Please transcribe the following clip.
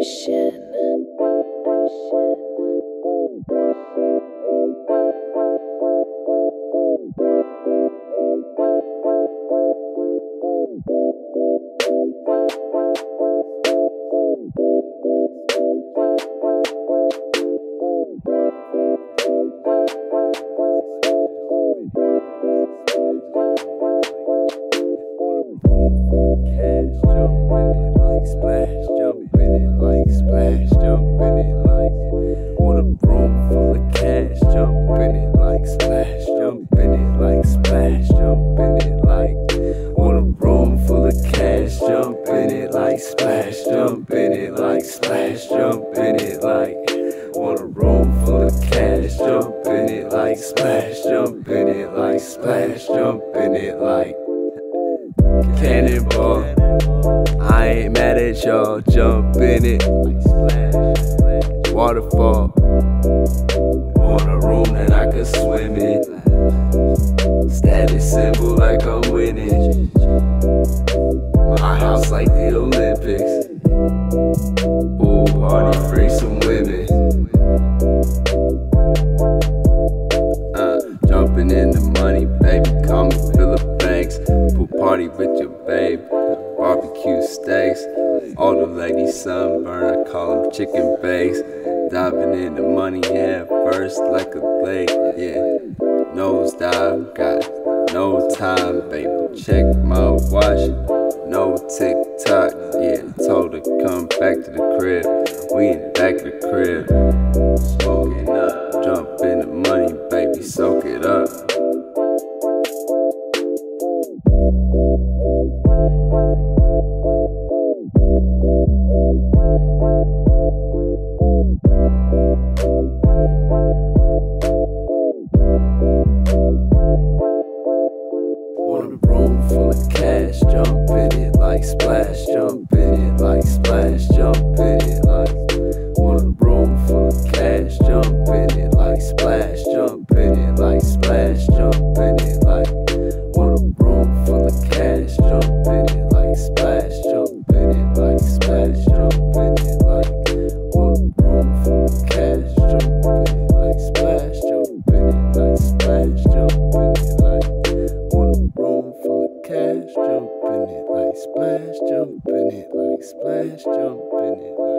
Ocean. Splash, jump in it like splash, jump in it like. Want a room full of cash, jump in it like splash, jump in it like splash, jump in it like. Want a room full of cash, jump in it like splash, jump in it like splash, jump in it like. Want a room full of cash, jump in it like splash, jump in it like splash, jump in it like. Cannonball, I ain't mad at y'all, jump in it. Waterfall, want a room that I could swim in. Status symbol like I'm winning. My house like the Olympics. Pool party, free some women. Jumping in the money, baby, call me Phillip Banks. Pool party with your babe, barbecue steaks. All the ladies sunburn, I call them chicken bakes. Diving in the money head first like a lake, yeah. Nose dive, got no time, baby. Check my watch, no TikTok, yeah. Told her come back to the crib, we in back to the crib. Smoking up, jump in the money, baby, soak it up. Want a room full of cash, jump in it like splash, jump in it like splash, jump in it like. Want a room full of cash, jump in it like splash, jump in it like splash, jump in it like. Want a room full of cash, jump in it like splash, jump in it like splash, jump in it like. Want a room full of cash, jump in it like splash, jump in it like splash, jump in it like. Want a room full of cash, jump in it like splash, jump in it like splash, jump in it like.